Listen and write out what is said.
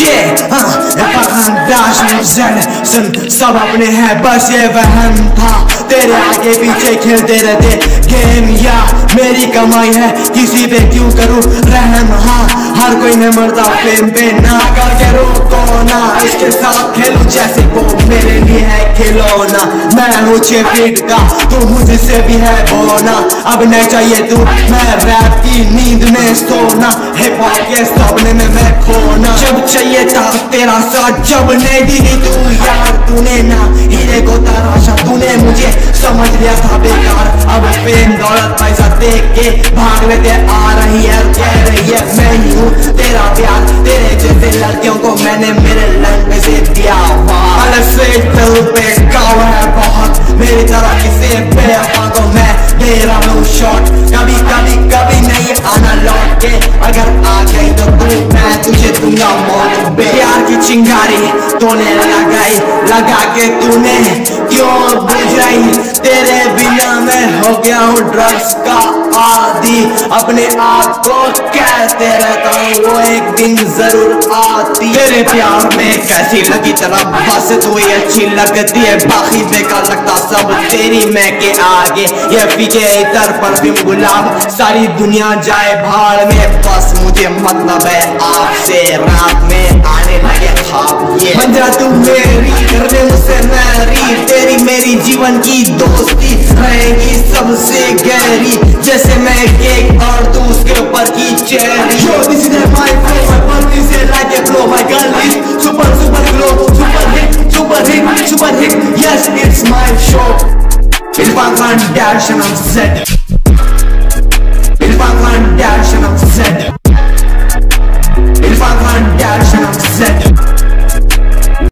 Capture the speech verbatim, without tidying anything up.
सुन सब अपने हैं बस ये वहम था, तेरे आगे पीछे खेलते रहते गेम, या मेरी कमाई है किसी पे क्यों करूं रहम। हाँ हर कोई नहीं मरता फेम पे, ना करके रोको ना, इसके साथ खेलूं जैसे वो मेरे लिए है खिलौना। मैं हूँ छह फीट का, तू मुझसे भी है बोना, अब नहीं चाहिए तू मैं रैप की नींद में सोना, हिप हॉप के सपने में मैं खोना। जब चाहिए था तेरा साथ, जब नहीं दी तू यार, तूने ना हीरे को तराशा, तूने मुझे समझ लिया था बेकार। अब फेम दौलत पैसा देख के भाग लेते आ रही है, कह रही है मैं ही हूँ तेरा प्यार, तेरे जैसे लड़कियों को मैंने मेरे लंग से दिया। अलग से दिल पे गाँव है बहुत, मेरी तरह किसे बेवफा को मैं दे रहा हूँ शॉट, कभी कभी कभी नहीं आना लौट के, अगर आ गई तो तू मैं तुझे दूंगा मौत पे। प्यार की चिंगारी तूने लगाई, लगा के तूने क्यों बुझाई, तेरे बिना मैं हो गया हूँ ड्रग्स का आदी, अपने आप को कहते रहता हूँ वो एक दिन जरूर आती। तेरे प्यार में कैसी लगी तेरा बस तू ही अच्छी लगती है, बाकी बेकार लगता सब तेरी मैं के आगे, ये पीछे इधर परफ्यूम गुलाब, सारी दुनिया जाए भाड़ में, बस मुझे मतलब है आपसे, रात में आने लगे ख्वाब ये बन जा तू मेरी, करने मुझसे मैरी, तेरी मेरी जीवन की दोस्ती रहेगी सबसे गहरी, जैसे मैं केक और तू उसके ऊपर की cherry. Yo, this is my flow, my body is like a flow, my girl is super super glow, super hit, super hit, super hit, yes it's my show, it's Bangladesh and I'm set.